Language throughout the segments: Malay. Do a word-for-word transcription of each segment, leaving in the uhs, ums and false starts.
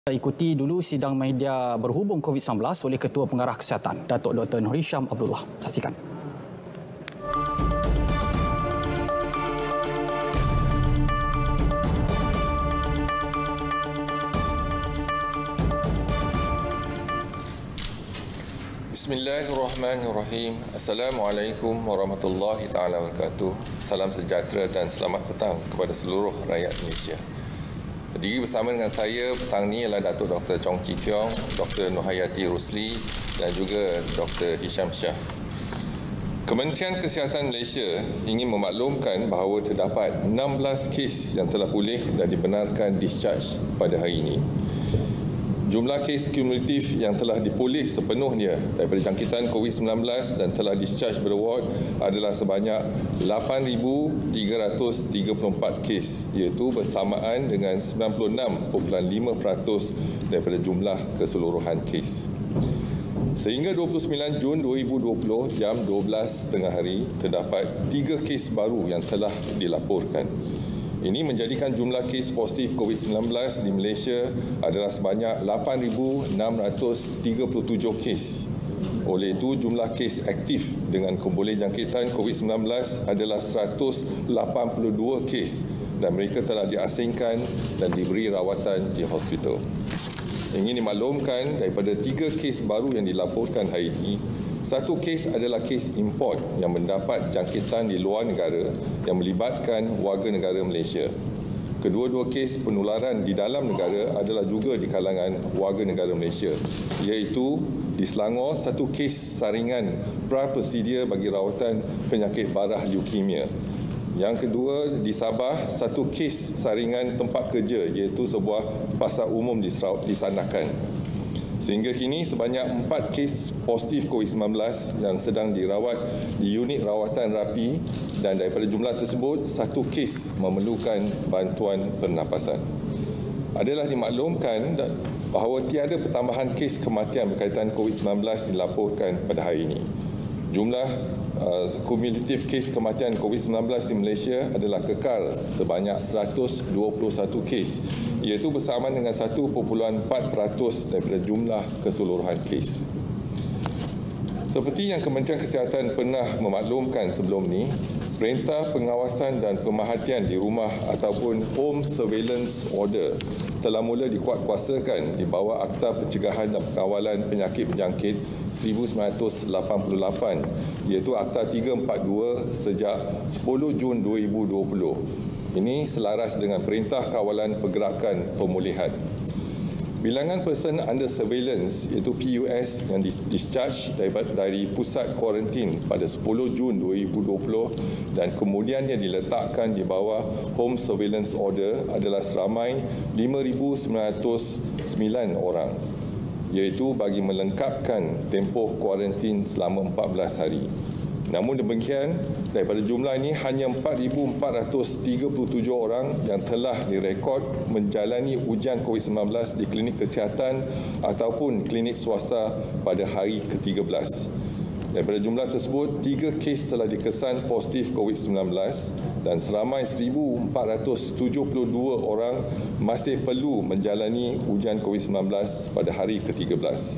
Kita ikuti dulu sidang media berhubung COVID sembilan belas oleh Ketua Pengarah Kesihatan, Datuk Doktor Nur Hisham Abdullah. Saksikan. Bismillahirrahmanirrahim. Assalamualaikum warahmatullahi taala wabarakatuh. Salam sejahtera dan selamat petang kepada seluruh rakyat Malaysia. Berdiri bersama dengan saya petang ini ialah Datuk Doktor Chong Chi Kiong, Doktor Nohayati Rusli dan juga Doktor Hisham Shah. Kementerian Kesihatan Malaysia ingin memaklumkan bahawa terdapat enam belas kes yang telah pulih dan dibenarkan discharge pada hari ini. Jumlah kes kumulatif yang telah dipulih sepenuhnya daripada jangkitan COVID sembilan belas dan telah discharge berward adalah sebanyak lapan ribu tiga ratus tiga puluh empat kes, iaitu bersamaan dengan sembilan puluh enam perpuluhan lima peratus daripada jumlah keseluruhan kes. Sehingga dua puluh sembilan Jun dua ribu dua puluh jam dua belas tengah hari, terdapat tiga kes baru yang telah dilaporkan. Ini menjadikan jumlah kes positif COVID sembilan belas di Malaysia adalah sebanyak lapan ribu enam ratus tiga puluh tujuh kes. Oleh itu, jumlah kes aktif dengan keboleh jangkitan COVID sembilan belas adalah seratus lapan puluh dua kes dan mereka telah diasingkan dan diberi rawatan di hospital. Ingin dimaklumkan daripada tiga kes baru yang dilaporkan hari ini, satu kes adalah kes import yang mendapat jangkitan di luar negara yang melibatkan warga negara Malaysia. Kedua-dua kes penularan di dalam negara adalah juga di kalangan warga negara Malaysia, iaitu di Selangor satu kes saringan pra-persedia bagi rawatan penyakit barah leukemia. Yang kedua, di Sabah satu kes saringan tempat kerja, iaitu sebuah pasar umum di Sandakan. Sehingga kini sebanyak empat kes positif COVID sembilan belas yang sedang dirawat di unit rawatan rapi dan daripada jumlah tersebut, satu kes memerlukan bantuan pernafasan. Adalah dimaklumkan bahawa tiada pertambahan kes kematian berkaitan COVID sembilan belas dilaporkan pada hari ini. Jumlah uh, kumulatif kes kematian COVID sembilan belas di Malaysia adalah kekal sebanyak seratus dua puluh satu kes, iaitu bersamaan dengan satu perpuluhan empat peratus daripada jumlah keseluruhan kes. Seperti yang Kementerian Kesihatan pernah memaklumkan sebelum ini, Perintah Pengawasan dan Pemerhatian di Rumah ataupun Home Surveillance Order telah mula dikuatkuasakan di bawah Akta Pencegahan dan Pengawalan Penyakit Berjangkit seribu sembilan ratus lapan puluh lapan, iaitu Akta tiga empat dua sejak sepuluh Jun dua ribu dua puluh. Ini selaras dengan Perintah Kawalan Pergerakan Pemulihan. Bilangan person under surveillance, iaitu P U S, yang discharge dari pusat kuarantin pada sepuluh Jun dua ribu dua puluh dan kemudiannya diletakkan di bawah Home Surveillance Order adalah seramai lima ribu sembilan ratus sembilan orang, iaitu bagi melengkapkan tempoh kuarantin selama empat belas hari. Namun demikian, daripada jumlah ini hanya empat ribu empat ratus tiga puluh tujuh orang yang telah direkod menjalani ujian COVID sembilan belas di klinik kesihatan ataupun klinik swasta pada hari ke tiga belas. Daripada jumlah tersebut, tiga kes telah dikesan positif COVID sembilan belas dan seramai seribu empat ratus tujuh puluh dua orang masih perlu menjalani ujian COVID sembilan belas pada hari ke tiga belas.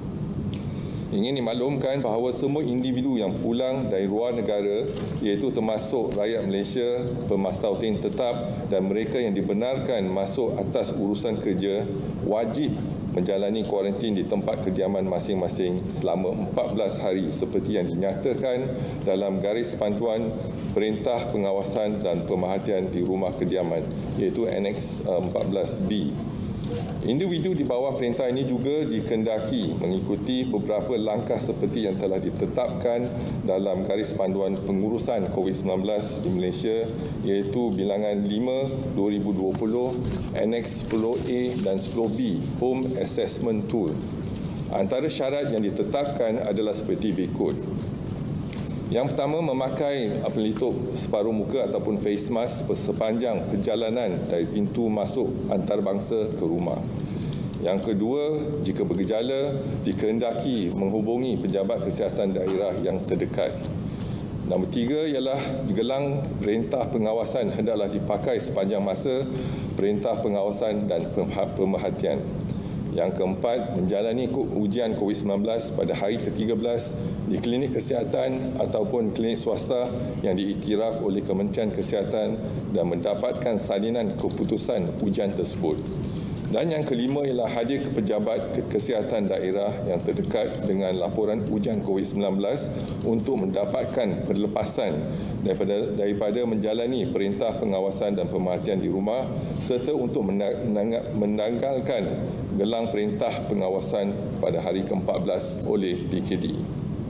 Ingin dimaklumkan bahawa semua individu yang pulang dari luar negara, iaitu termasuk rakyat Malaysia, pemastautin tetap dan mereka yang dibenarkan masuk atas urusan kerja, wajib menjalani kuarantin di tempat kediaman masing-masing selama empat belas hari seperti yang dinyatakan dalam garis panduan Perintah Pengawasan dan Pemerhatian di Rumah Kediaman, iaitu Annex empat belas B. Individu di bawah perintah ini juga dikendaki mengikuti beberapa langkah seperti yang telah ditetapkan dalam garis panduan pengurusan COVID sembilan belas di Malaysia, iaitu bilangan lima dua ribu dua puluh, Annex sepuluh A dan sepuluh B, Home Assessment Tool. Antara syarat yang ditetapkan adalah seperti berikut. Yang pertama, memakai pelitup separuh muka ataupun face mask sepanjang perjalanan dari pintu masuk antarabangsa ke rumah. Yang kedua, jika bergejala, dikehendaki menghubungi pejabat kesihatan daerah yang terdekat. Nombor tiga ialah gelang perintah pengawasan hendaklah dipakai sepanjang masa perintah pengawasan dan pemerhatian. Yang keempat, menjalani ujian COVID sembilan belas pada hari ke tiga belas di klinik kesihatan ataupun klinik swasta yang diiktiraf oleh Kementerian Kesihatan dan mendapatkan salinan keputusan ujian tersebut. Dan yang kelima ialah hadir ke pejabat kesihatan daerah yang terdekat dengan laporan ujian COVID sembilan belas untuk mendapatkan perlepasan daripada, daripada menjalani perintah pengawasan dan pemerhatian di rumah serta untuk menanggalkan gelang perintah pengawasan pada hari ke empat belas oleh D K D.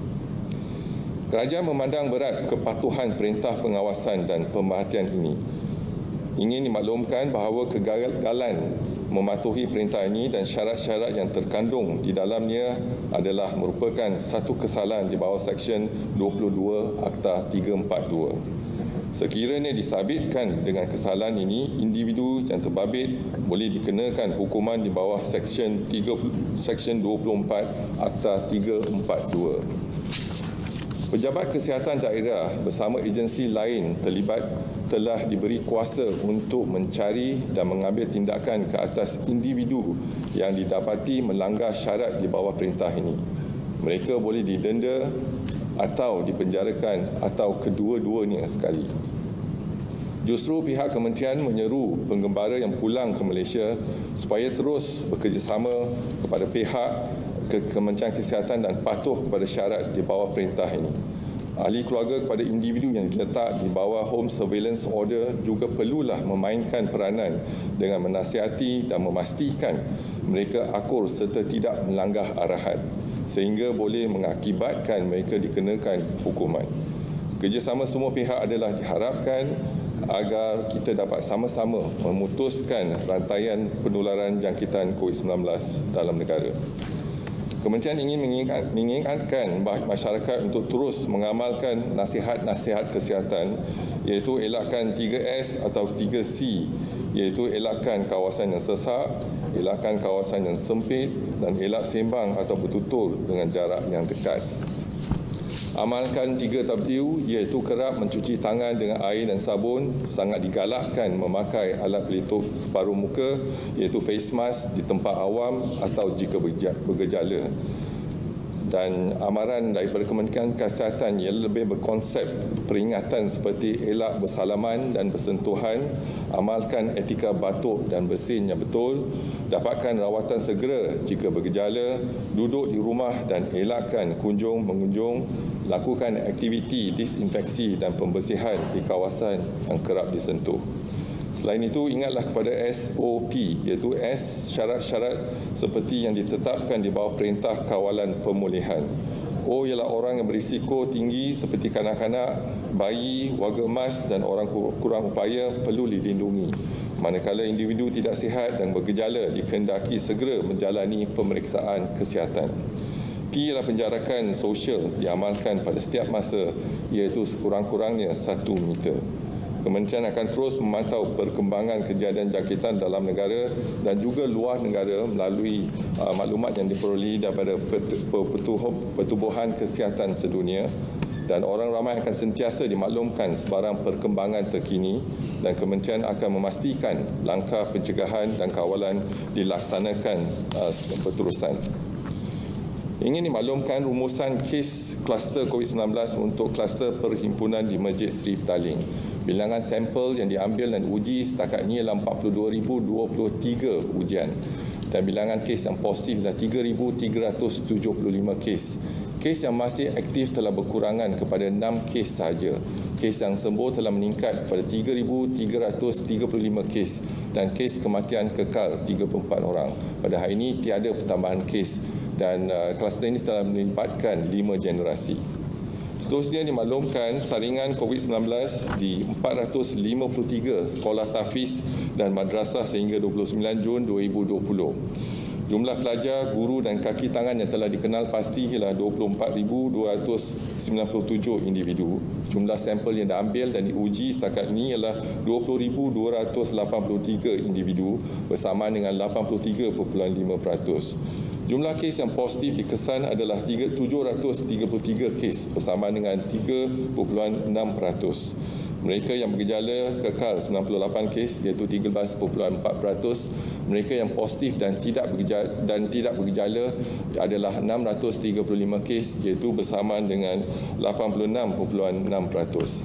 Kerajaan memandang berat kepatuhan perintah pengawasan dan pemerhatian ini. Ingin dimaklumkan bahawa kegagalan mematuhi perintah ini dan syarat-syarat yang terkandung di dalamnya adalah merupakan satu kesalahan di bawah Seksyen dua puluh dua Akta tiga empat dua. Sekiranya disabitkan dengan kesalahan ini, individu yang terbabit boleh dikenakan hukuman di bawah Seksyen tiga, Seksyen dua puluh empat Akta tiga empat dua. Pejabat kesihatan daerah bersama agensi lain terlibat telah diberi kuasa untuk mencari dan mengambil tindakan ke atas individu yang didapati melanggar syarat di bawah perintah ini. Mereka boleh didenda atau dipenjarakan atau kedua-duanya sekali. Justru pihak kementerian menyeru penggembara yang pulang ke Malaysia supaya terus bekerjasama kepada pihak Kementerian Kesihatan dan patuh kepada syarat di bawah perintah ini. Ahli keluarga kepada individu yang diletak di bawah Home Surveillance Order juga perlulah memainkan peranan dengan menasihati dan memastikan mereka akur serta tidak melanggar arahan sehingga boleh mengakibatkan mereka dikenakan hukuman. Kerjasama semua pihak adalah diharapkan agar kita dapat sama-sama memutuskan rantaian penularan jangkitan COVID sembilan belas dalam negara. Kementerian ingin mengingat, mengingatkan masyarakat untuk terus mengamalkan nasihat-nasihat kesihatan iaitu elakkan tiga S atau tiga C iaitu elakkan kawasan yang sesak, elakkan kawasan yang sempit dan elak sembang atau bertutur dengan jarak yang dekat. Amalkan tiga W iaitu kerap mencuci tangan dengan air dan sabun, sangat digalakkan memakai alat pelitup separuh muka iaitu face mask di tempat awam atau jika bergejala. Dan amaran daripada Kementerian Kesihatan yang lebih berkonsep peringatan seperti elak bersalaman dan bersentuhan, amalkan etika batuk dan bersin yang betul, dapatkan rawatan segera jika bergejala, duduk di rumah dan elakkan kunjung mengunjung, lakukan aktiviti disinfeksi dan pembersihan di kawasan yang kerap disentuh. Selain itu, ingatlah kepada S O P iaitu S syarat-syarat seperti yang ditetapkan di bawah Perintah Kawalan Pemulihan. O ialah orang yang berisiko tinggi seperti kanak-kanak, bayi, warga emas dan orang kurang upaya perlu dilindungi. Manakala individu tidak sihat dan bergejala dikehendaki segera menjalani pemeriksaan kesihatan. P ialah penjarakan sosial diamalkan pada setiap masa iaitu sekurang-kurangnya satu meter. Kementerian akan terus memantau perkembangan kejadian jangkitan dalam negara dan juga luar negara melalui uh, maklumat yang diperolehi daripada Pertubuhan Kesihatan Sedunia, dan orang ramai akan sentiasa dimaklumkan sebarang perkembangan terkini dan kementerian akan memastikan langkah pencegahan dan kawalan dilaksanakan uh, berterusan. Ingin dimaklumkan rumusan kes kluster COVID sembilan belas untuk kluster perhimpunan di Masjid Seri Petaling. Bilangan sampel yang diambil dan uji setakat ini adalah empat puluh dua ribu dua puluh tiga ujian dan bilangan kes yang positif adalah tiga ribu tiga ratus tujuh puluh lima kes. Kes yang masih aktif telah berkurangan kepada enam kes sahaja. Kes yang sembuh telah meningkat kepada tiga ribu tiga ratus tiga puluh lima kes dan kes kematian kekal tiga puluh empat orang. Pada hari ini tiada pertambahan kes dan uh, kluster ini telah melibatkan lima generasi. Seterusnya dimaklumkan saringan COVID sembilan belas di empat ratus lima puluh tiga sekolah tahfiz dan madrasah sehingga dua puluh sembilan Jun dua ribu dua puluh. Jumlah pelajar, guru dan kaki tangan yang telah dikenal pasti ialah dua puluh empat ribu dua ratus sembilan puluh tujuh individu. Jumlah sampel yang diambil dan diuji setakat ini ialah dua puluh ribu dua ratus lapan puluh tiga individu bersamaan dengan lapan puluh tiga perpuluhan lima peratus. Jumlah kes yang positif dikesan adalah tujuh ratus tiga puluh tiga kes bersamaan dengan tiga perpuluhan enam peratus. Mereka yang bergejala kekal sembilan puluh lapan kes iaitu tiga belas perpuluhan empat peratus. Mereka yang positif dan tidak bergejala, dan tidak bergejala adalah enam ratus tiga puluh lima kes iaitu bersamaan dengan lapan puluh enam perpuluhan enam peratus.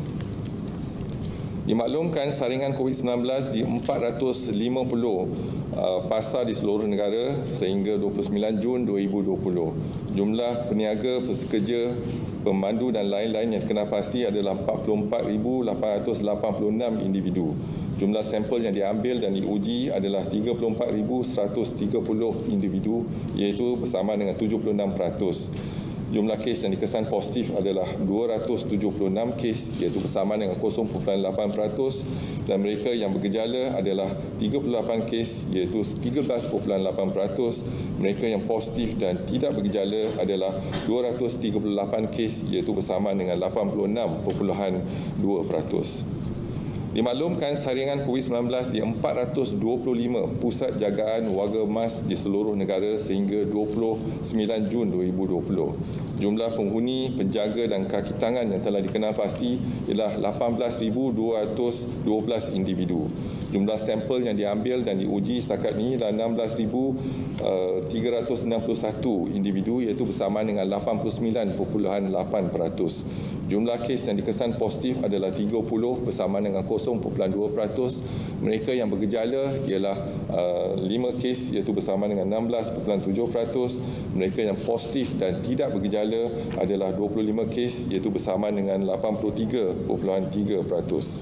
Dimaklumkan saringan COVID sembilan belas di empat ratus lima puluh uh, pasar di seluruh negara sehingga dua puluh sembilan Jun dua ribu dua puluh. Jumlah peniaga, pekerja, pemandu dan lain-lain yang kena pasti adalah empat puluh empat ribu lapan ratus lapan puluh enam individu. Jumlah sampel yang diambil dan diuji adalah tiga puluh empat ribu seratus tiga puluh individu iaitu bersamaan dengan tujuh puluh enam peratus. Jumlah kes yang dikesan positif adalah dua ratus tujuh puluh enam kes iaitu bersamaan dengan kosong perpuluhan lapan peratus dan mereka yang bergejala adalah tiga puluh lapan kes iaitu tiga belas perpuluhan lapan peratus. Mereka yang positif dan tidak bergejala adalah dua ratus tiga puluh lapan kes iaitu bersamaan dengan lapan puluh enam perpuluhan dua peratus. Dimaklumkan saringan COVID sembilan belas di empat ratus dua puluh lima pusat jagaan warga emas di seluruh negara sehingga dua puluh sembilan Jun dua ribu dua puluh. Jumlah penghuni, penjaga dan kaki tangan yang telah dikenal pasti ialah lapan belas ribu dua ratus dua belas individu. Jumlah sampel yang diambil dan diuji setakat ini adalah enam belas ribu tiga ratus enam puluh satu individu iaitu bersamaan dengan lapan puluh sembilan perpuluhan lapan peratus. Jumlah kes yang dikesan positif adalah tiga puluh bersamaan dengan kosong perpuluhan dua peratus. Mereka yang bergejala ialah uh, lima kes iaitu bersamaan dengan enam belas perpuluhan tujuh peratus. Mereka yang positif dan tidak bergejala adalah dua puluh lima kes iaitu bersamaan dengan lapan puluh tiga perpuluhan tiga peratus.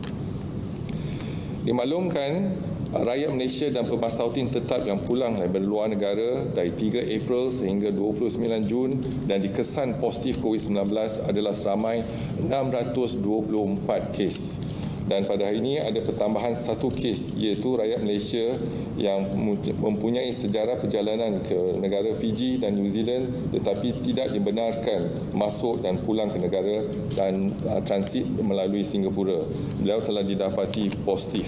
Dimaklumkan rakyat Malaysia dan pemastautin tetap yang pulang dari luar negara dari tiga April sehingga dua puluh sembilan Jun dan dikesan positif COVID sembilan belas adalah seramai enam ratus dua puluh empat kes. Dan pada hari ini ada pertambahan satu kes iaitu rakyat Malaysia yang mempunyai sejarah perjalanan ke negara Fiji dan New Zealand tetapi tidak dibenarkan masuk dan pulang ke negara dan uh, transit melalui Singapura. Beliau telah didapati positif.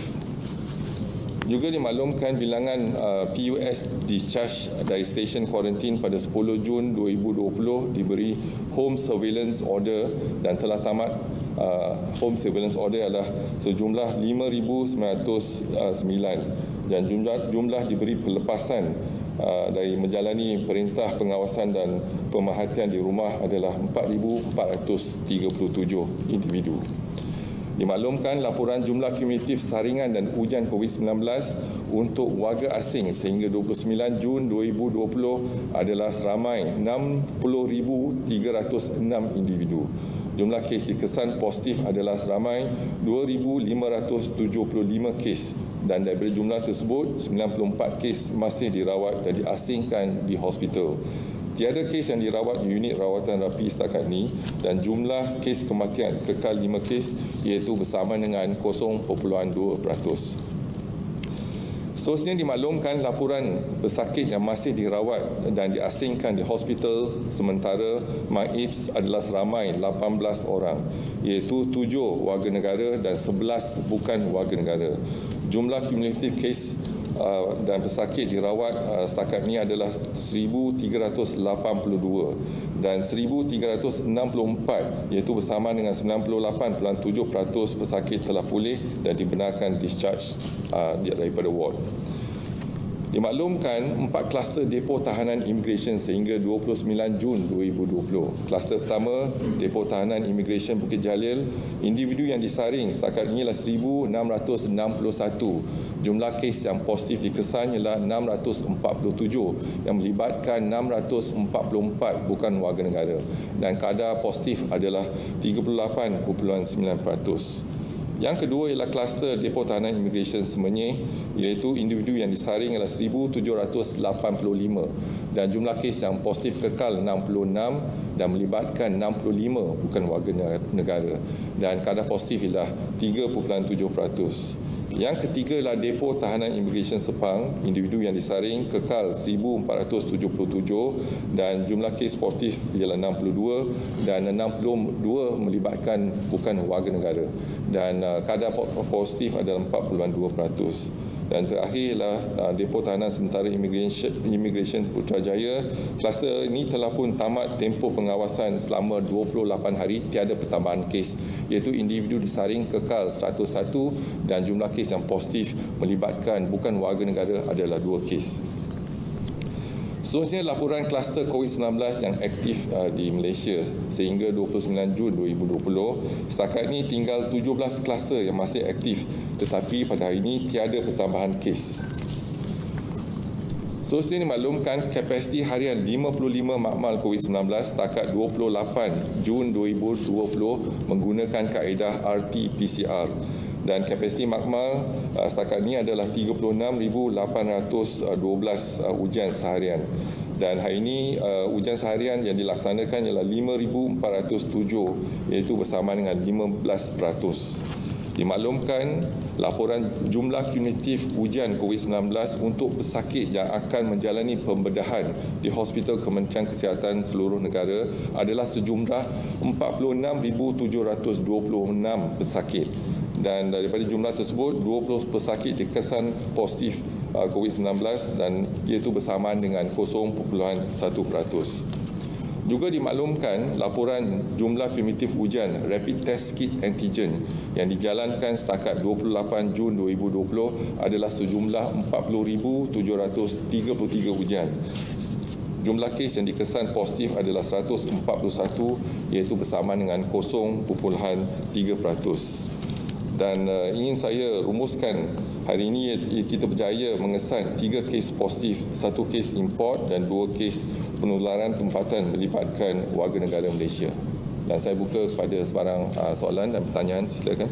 Juga dimaklumkan bilangan uh, P U S discharge dari stesen kuarantin pada sepuluh Jun dua ribu dua puluh diberi home surveillance order dan telah tamat uh, home surveillance order adalah sejumlah lima ribu sembilan ratus sembilan dan jumlah jumlah diberi pelepasan uh, dari menjalani perintah pengawasan dan pemerhatian di rumah adalah empat ribu empat ratus tiga puluh tujuh individu. Dimaklumkan laporan jumlah kumulatif saringan dan ujian COVID sembilan belas untuk warga asing sehingga dua puluh sembilan Jun dua ribu dua puluh adalah seramai enam puluh ribu tiga ratus enam individu. Jumlah kes dikesan positif adalah seramai dua ribu lima ratus tujuh puluh lima kes dan daripada jumlah tersebut sembilan puluh empat kes masih dirawat dan diasingkan di hospital. Tiada kes yang dirawat di unit rawatan rapi setakat ini dan jumlah kes kematian kekal lima kes iaitu bersama dengan kosong perpuluhan dua peratus. Seterusnya dimaklumkan laporan pesakit yang masih dirawat dan diasingkan di hospital sementara M A I P S adalah seramai lapan belas orang iaitu tujuh warga negara dan sebelas bukan warga negara. Jumlah kumulatif kes Uh, dan pesakit dirawat uh, setakat ini adalah seribu tiga ratus lapan puluh dua dan seribu tiga ratus enam puluh empat iaitu bersama dengan sembilan puluh lapan perpuluhan tujuh peratus pesakit telah pulih dan dibenarkan discharge uh, daripada ward. Dimaklumkan empat kluster depo tahanan immigration sehingga dua puluh sembilan Jun dua ribu dua puluh. Kluster pertama, depo tahanan immigration Bukit Jalil, individu yang disaring setakat ini adalah seribu enam ratus enam puluh satu. Jumlah kes yang positif dikesan ialah enam ratus empat puluh tujuh yang melibatkan enam ratus empat puluh empat bukan warga negara dan kadar positif adalah tiga puluh lapan perpuluhan sembilan peratus. Yang kedua ialah kluster depo tahanan immigration Semenyih iaitu individu yang disaring adalah seribu tujuh ratus lapan puluh lima dan jumlah kes yang positif kekal enam puluh enam dan melibatkan enam puluh lima bukan warga negara dan kadar positif ialah tiga perpuluhan tujuh peratus. Yang ketiga ialah depo tahanan immigration Sepang, individu yang disaring kekal seribu empat ratus tujuh puluh tujuh dan jumlah kes positif ialah enam puluh dua dan enam puluh dua melibatkan bukan warga negara dan uh, kadar positif adalah empat perpuluhan dua peratus. Dan terakhir ialah uh, Depo Tahanan Sementara Immigration, Immigration Putrajaya. Kluster ini telah pun tamat tempoh pengawasan selama dua puluh lapan hari, tiada pertambahan kes, iaitu individu disaring kekal seratus satu dan jumlah kes yang positif melibatkan bukan warga negara adalah dua kes. Seterusnya, laporan kluster COVID sembilan belas yang aktif uh, di Malaysia sehingga dua puluh sembilan Jun dua ribu dua puluh. Setakat ini tinggal tujuh belas kluster yang masih aktif, tetapi pada hari ini tiada pertambahan kes. Seterusnya dimaklumkan kapasiti harian lima puluh lima makmal COVID sembilan belas setakat dua puluh lapan Jun dua ribu dua puluh menggunakan kaedah R T P C R. Dan kapasiti makmal uh, setakat ini adalah tiga puluh enam ribu lapan ratus dua belas uh, ujian seharian. Dan hari ini uh, ujian seharian yang dilaksanakan ialah lima ribu empat ratus tujuh, iaitu bersama dengan lima belas peratus. Dimaklumkan laporan jumlah kumulatif ujian COVID sembilan belas untuk pesakit yang akan menjalani pembedahan di Hospital Kementerian Kesihatan seluruh negara adalah sejumlah empat puluh enam ribu tujuh ratus dua puluh enam pesakit. Dan daripada jumlah tersebut, dua puluh pesakit dikesan positif COVID sembilan belas dan iaitu bersamaan dengan kosong perpuluhan satu peratus. Juga dimaklumkan laporan jumlah kumulatif ujian rapid test kit antigen yang dijalankan setakat dua puluh lapan Jun dua ribu dua puluh adalah sejumlah empat puluh ribu tujuh ratus tiga puluh tiga ujian. Jumlah kes yang dikesan positif adalah seratus empat puluh satu, iaitu bersamaan dengan kosong perpuluhan tiga peratus. Dan uh, ingin saya rumuskan, hari ini kita berjaya mengesan tiga kes positif, satu kes import dan dua kes penularan tempatan melibatkan warga negara Malaysia. Dan saya buka kepada sebarang uh, soalan dan pertanyaan, silakan.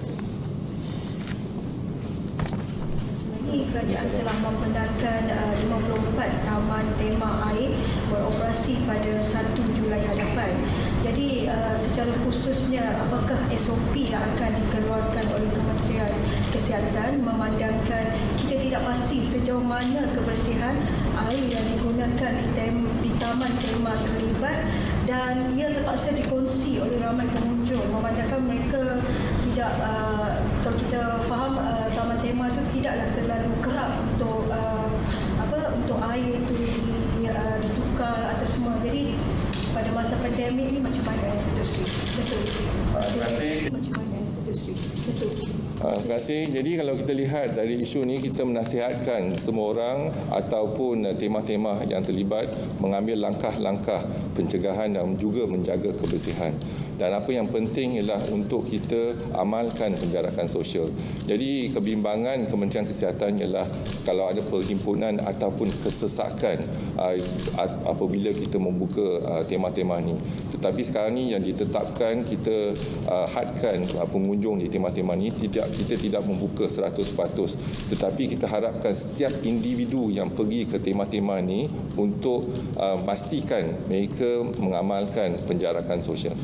Ini kerajaan telah membenarkan uh, lima puluh empat taman tema air beroperasi pada satu Julai hadapan. Jadi uh, secara khususnya apakah S O P yang akan dikeluarkan oleh Kementerian Kesihatan memandangkan kita tidak pasti sejauh mana kebersihan air yang digunakan di, tem- di taman tema terlibat dan ia terpaksa dikongsi oleh ramai pengunjung memandangkan mereka tidak uh, kalau kita faham uh, taman tema itu tidaklah terlalu kerap untuk uh, apa untuk air itu di, uh, ditukar atau semua. Jadi pada masa pandemik ni macam mana Datuk Seri? Betul. Terima kasih. Macam mana Datuk Seri? Betul. Terima kasih. Jadi kalau kita lihat dari isu ini, kita menasihatkan semua orang ataupun tema-tema yang terlibat mengambil langkah-langkah pencegahan dan juga menjaga kebersihan. Dan apa yang penting ialah untuk kita amalkan penjarakan sosial. Jadi kebimbangan Kementerian Kesihatan ialah kalau ada perhimpunan ataupun kesesakan apabila kita membuka tema-tema ini. Tetapi sekarang ni yang ditetapkan, kita hadkan pengunjung di tema-tema ini, tidak kita tidak membuka seratus peratus, tetapi kita harapkan setiap individu yang pergi ke tema-tema ini untuk uh, pastikan mereka mengamalkan penjarakan sosial.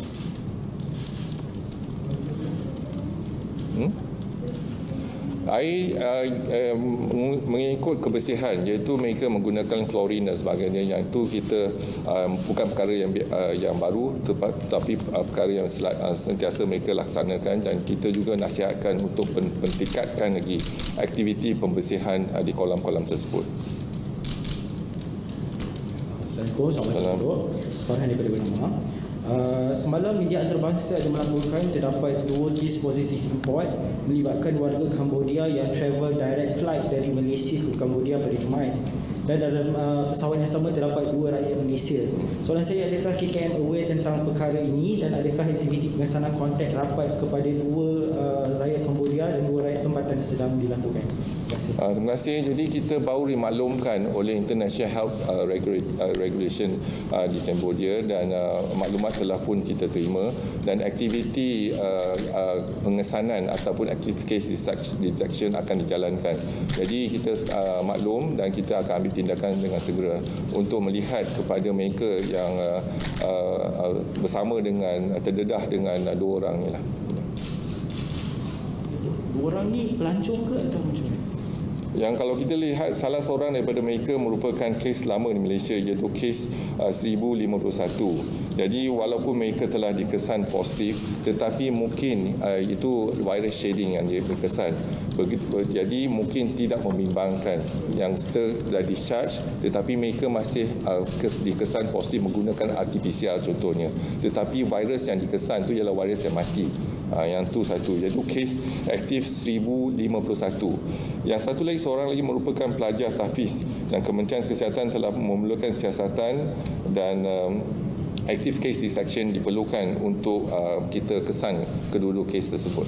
Hmm? Air uh, uh, mengikut kebersihan, iaitu mereka menggunakan klorin dan sebagainya, yang itu kita uh, bukan perkara yang uh, yang baru, tetapi uh, perkara yang uh, sentiasa mereka laksanakan, dan kita juga nasihatkan untuk meningkatkan lagi aktiviti pembersihan uh, di kolam-kolam tersebut. Assalamualaikum, Assalamualaikum. Farhan daripada Bernama. Uh, semalam media antarabangsa ada melaporkan terdapat dua kes positif import melibatkan warga Cambodia yang travel direct flight dari Malaysia ke Cambodia pada Jumaat. Dan dalam uh, pesawat yang sama terdapat dua rakyat Malaysia. Soalan saya, adakah K K M aware tentang perkara ini dan adakah aktiviti pengesanan kontak rapat kepada dua uh, rakyat Cambodia dan dua rakyat tempatan sedang dilakukan? Terima kasih. Uh, terima kasih. Jadi kita baru dimaklumkan oleh International Health uh, Regula- uh, Regulation uh, di Cambodia, dan uh, maklumat telah pun kita terima, dan aktiviti uh, uh, pengesanan ataupun aktiviti case detection akan dijalankan. Jadi kita uh, maklum dan kita akan ambil tindakan dengan segera untuk melihat kepada mereka yang uh, uh, bersama dengan terdedah dengan uh, dua orang ni lah. Dua orang ni pelancong ke atau macam mana? Yang kalau kita lihat salah seorang daripada mereka merupakan kes lama di Malaysia, iaitu kes uh, seribu lima puluh satu. Jadi walaupun mereka telah dikesan positif, tetapi mungkin uh, itu virus shedding yang dia berkesan. Begitu, jadi mungkin tidak membimbangkan yang kita dah discharge, tetapi mereka masih uh, kes, dikesan positif menggunakan R T P C R contohnya. Tetapi virus yang dikesan itu ialah virus yang mati. Uh, yang tu satu, iaitu kes aktif seribu lima puluh satu. Yang satu lagi, seorang lagi merupakan pelajar tahfiz dan Kementerian Kesihatan telah memulakan siasatan dan um, active case detection diperlukan untuk uh, kita kesan kedua-dua kes tersebut.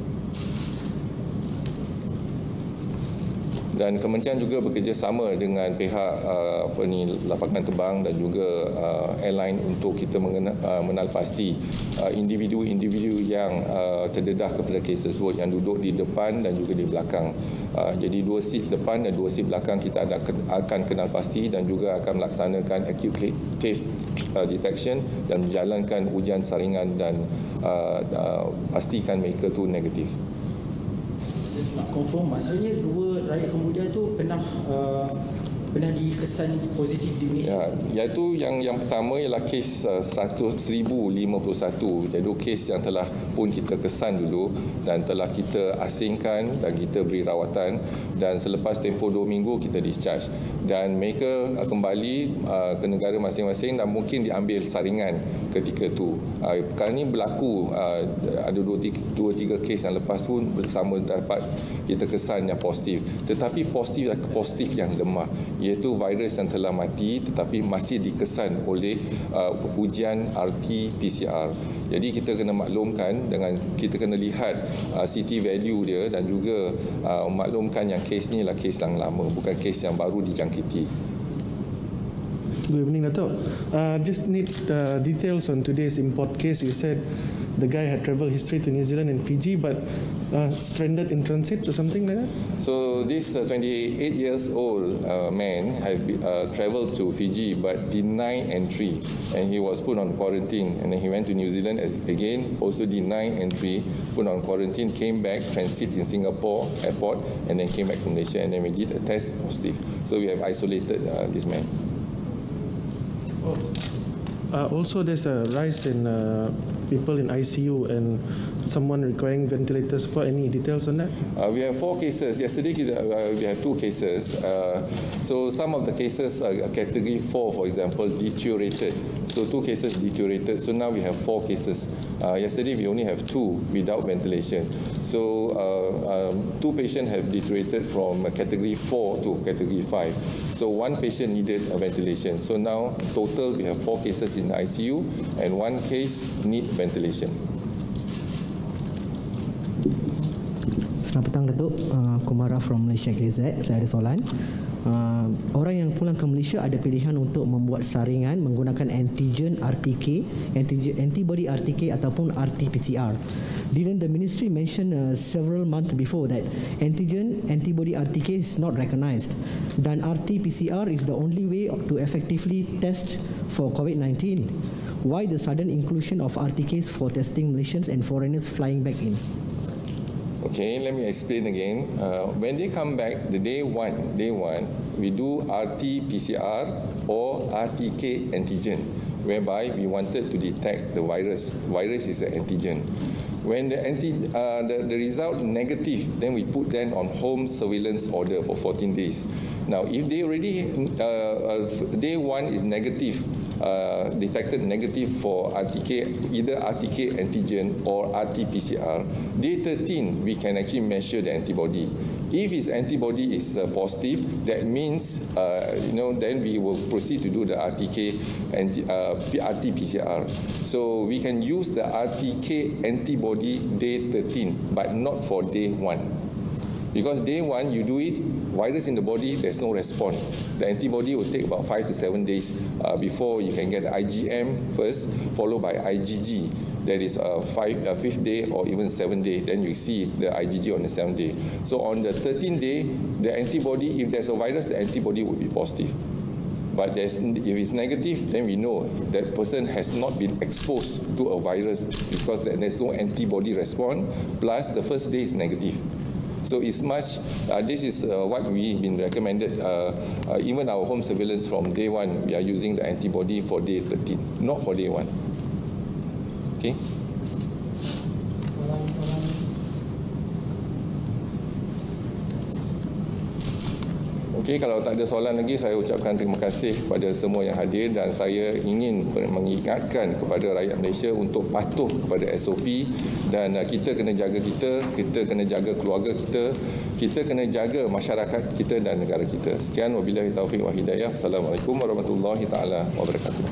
Dan kementerian juga bekerjasama dengan pihak uh, apa ni, lapangan terbang dan juga uh, airline untuk kita mengenal, uh, mengenal pasti uh, individu-individu yang uh, terdedah kepada kes tersebut yang duduk di depan dan juga di belakang. Uh, jadi dua seat depan dan dua seat belakang kita ada, akan kenal pasti dan juga akan melaksanakan acute case uh, detection dan menjalankan ujian saringan dan uh, uh, pastikan mereka tu negatif. Just nak confirm, maksudnya dua rakyat Cambodia tu pernah uh, pernah dikesan positif di Malaysia? Ya, iaitu yang yang pertama ialah kes uh, seribu lima puluh satu, iaitu kes yang telah pun kita kesan dulu dan telah kita asingkan dan kita beri rawatan, dan selepas tempoh dua minggu kita discharge dan mereka uh, kembali uh, ke negara masing-masing dan mungkin diambil saringan ketika itu. Uh, perkara ini berlaku uh, ada dua tiga, dua tiga kes yang lepas pun bersama dapat kita kesan yang positif, tetapi positif positif yang lemah, iaitu virus yang telah mati tetapi masih dikesan oleh uh, ujian R T P C R. Jadi kita kena maklumkan dengan kita kena lihat uh, C T value dia dan juga uh, maklumkan yang kes ni lah kes yang lama, bukan kes yang baru dijangkiti. Good evening, Dato'. Uh, just need uh, details on today's import case. You said the guy had travel history to New Zealand and Fiji, but uh, stranded in transit or something like that? So this uh, twenty-eight years old uh, man had uh, travelled to Fiji but denied entry, and he was put on quarantine. And then he went to New Zealand as, again, also denied entry, put on quarantine, came back, transit in Singapore airport, and then came back to Malaysia, and then we did a test positive. So we have isolated uh, this man. Oh. Uh, also, there's a rise in uh, people in I C U and someone requiring ventilator support. Any details on that? Uh, we have four cases. Yesterday uh, we have two cases. Uh, so some of the cases are category four, for example, deteriorated. So two cases deteriorated. So now we have four cases. Uh, yesterday we only have two without ventilation. So uh, um, two patients have deteriorated from category four to category five. So one patient needed a ventilation. So now total we have four cases in the I C U and one case need ventilation. Selamat petang, Datuk. Uh, Kumara from Malaysia K Z. Saya ada soalan. Uh, orang yang pulang ke Malaysia ada pilihan untuk membuat saringan menggunakan antigen R T K, antigen, antibody R T K ataupun R T P C R. Didn't the ministry mention uh, several months before that antigen antibody R T K is not recognised, dan R T P C R is the only way to effectively test for COVID nineteen? Why the sudden inclusion of R T Ks for testing Malaysians and foreigners flying back in? Okay, let me explain again. Uh, when they come back, the day one, day one, we do R T P C R or R T K antigen, whereby we wanted to detect the virus. Virus is an antigen. When the anti, uh, the, the result negative, then we put them on home surveillance order for fourteen days. Now, if they already uh, uh, day one is negative, Uh, detected negative for R T K, either R T K antigen or R T P C R, day thirteen we can actually measure the antibody. If his antibody is uh, positive, that means uh, you know then we will proceed to do the R T K anti, uh, R T P C R. So we can use the R T K antibody day thirteen, but not for day one. Because day one, you do it, virus in the body, there's no response. The antibody will take about five to seven days uh, before you can get the I G M first, followed by I G G. That is a five, uh, fifth day or even seventh day. Then you see the I G G on the seventh day. So on the thirteenth day, the antibody, if there's a virus, the antibody will be positive. But there's, if it's negative, then we know that person has not been exposed to a virus because there's no antibody response. Plus, the first day is negative. So it's much, uh, this is uh, what we've been recommended. Uh, uh, even our home surveillance from day one, we are using the antibody for day thirteen, not for day one. Okay. Okey, kalau tak ada soalan lagi, saya ucapkan terima kasih kepada semua yang hadir dan saya ingin mengingatkan kepada rakyat Malaysia untuk patuh kepada S O P dan kita kena jaga kita, kita kena jaga keluarga kita, kita kena jaga masyarakat kita dan negara kita. Sekian, wabillahi taufiq wa hidayah. Assalamualaikum warahmatullahi taala wabarakatuh.